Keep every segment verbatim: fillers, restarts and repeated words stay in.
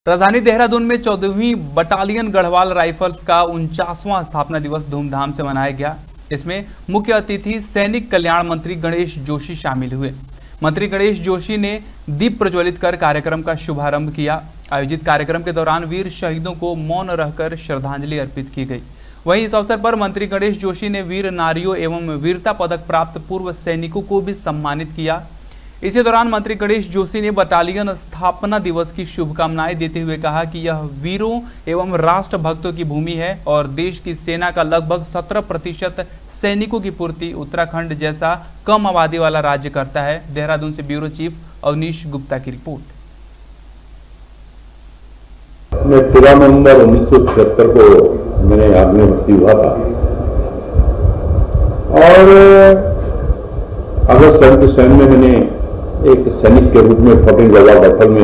राजधानी देहरादून में चौदहवीं बटालियन गढ़वाल राइफल्स का उनचासवां स्थापना दिवस धूमधाम से मनाया गया। इसमें मुख्य अतिथि सैनिक कल्याण मंत्री गणेश जोशी शामिल हुए। मंत्री गणेश जोशी ने दीप प्रज्वलित कर कार्यक्रम का शुभारंभ किया। आयोजित कार्यक्रम के दौरान वीर शहीदों को मौन रहकर श्रद्धांजलि अर्पित की गई। वहीं इस अवसर पर मंत्री गणेश जोशी ने वीर नारियों एवं वीरता पदक प्राप्त पूर्व सैनिकों को भी सम्मानित किया। इसी दौरान मंत्री गणेश जोशी ने बटालियन स्थापना दिवस की शुभकामनाएं देते हुए कहा कि यह वीरों एवं राष्ट्र भक्तों की भूमि है और देश की सेना का लगभग सत्रह प्रतिशत सैनिकों की पूर्ति उत्तराखंड जैसा कम आबादी वाला राज्य करता है। देहरादून से ब्यूरो चीफ अवनीश गुप्ता की रिपोर्ट। तेरह नवंबर उन्नीस सौ छिहत्तर को मैंने आर्मी में भर्ती हुआ था और अगस्त सन के स्वयं में मैंने एक सैनिक के रूप में फोर्टीन गढ़वाल राइफल में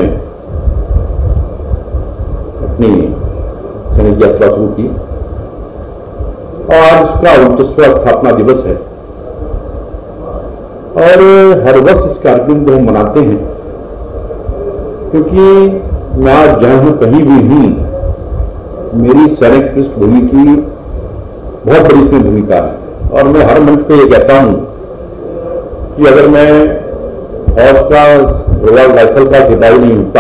अपनी सैनिक यात्रा शुरू की और आज इसका उनचासवां स्थापना दिवस है और हर वर्ष इस कार्यक्रम को हम मनाते हैं क्योंकि मैं आज जहां हूं कहीं भी हूं मेरी सैनिक पृष्ठभूमि की बहुत बड़ी इसमें भूमिका है और मैं हर मंच पे ये कहता हूं कि अगर मैं फौज का गढ़वाल राइफल का सिपाही नहीं होता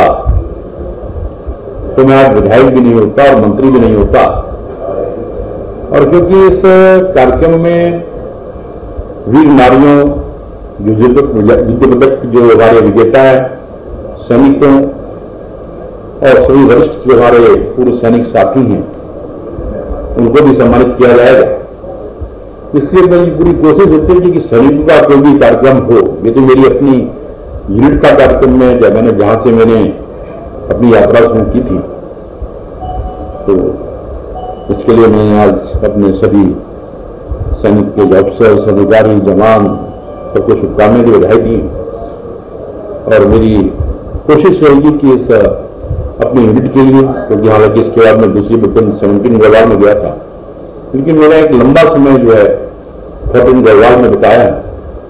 तो मैं आज विधायक भी नहीं होता और मंत्री भी नहीं होता। और क्योंकि इस कार्यक्रम में वीर नारियों युद्ध पदक जो हमारे विजेता है सैनिकों और सभी वरिष्ठ जो हमारे पूर्व सैनिक साथी हैं उनको भी सम्मानित किया जाएगा। इसलिए मेरी पूरी कोशिश होती है कि सैनिकों का कोई भी कार्यक्रम हो। ये तो मेरी अपनी यूनिट का कार्यक्रम में जब मैंने जहां से मैंने अपनी यात्रा शुरू की थी तो इसके लिए मैंने आज अपने सभी सैनिक के अफसर अधिकारी जवान सबको शुभकामनाएं दी बधाई दी और मेरी कोशिश रहेगी कि इस अपनी यूनिट के लिए क्योंकि हालांकि इसके बाद मैं दूसरी बटालियन सेवनटीन गढ़वाल में गया था लेकिन मेरा एक लंबा समय जो है फोर्टीन गढ़वाल में बिताया है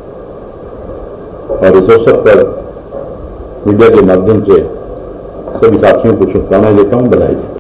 और इस अवसर पर मीडिया के माध्यम से सभी साथियों को शुभकामनाएं देता हूं, बधाई देता हूं।